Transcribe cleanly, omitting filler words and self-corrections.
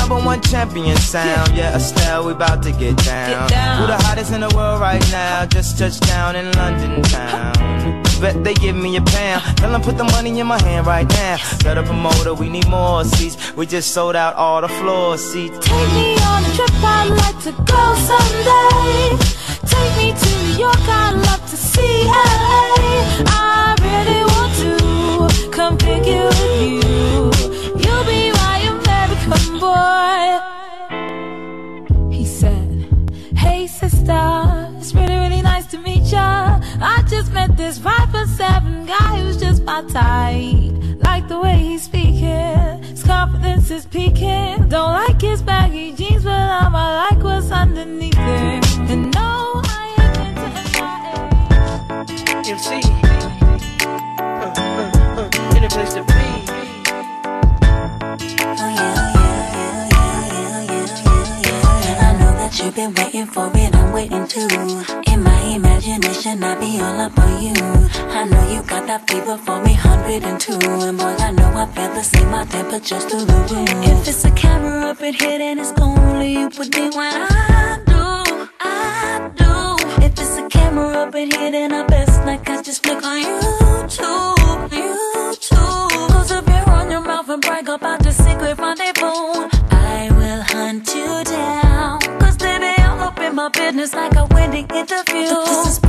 #1 champion sound. Yeah, Estelle, we about to get down. Who the hottest in the world right now? Just touched down in London town. Bet they give me a pound. Tell them put the money in my hand right now. Set up a motor, we need more seats. We just sold out all the floor seats. Take me on a trip, I'd like to go someday. Take me to New York, I'd love to see LA. I really want to come pick you with you. You'll be my American boy. He said, hey sister, it's really, really nice to meet ya. I just met this 5'7" guy who's just my type. Like the way he's speaking, his confidence is peaking. Don't like his baggy jeans, but I'ma like what's underneath it. And no, I ain't into MIA. MC, in a place to be. You've been waiting for it, I'm waiting too. In my imagination, I be all up on you. I know you got that fever for me, 102. And boy, I know I feel the same, my temperature's through the roof. If it's a camera up in here, then it's only you put me when I do. If it's a camera up in here, then I best like I just flick on YouTube. Close up your on your mouth and brag about the secret rendezvous. I will hunt you down. My business like a winning interview.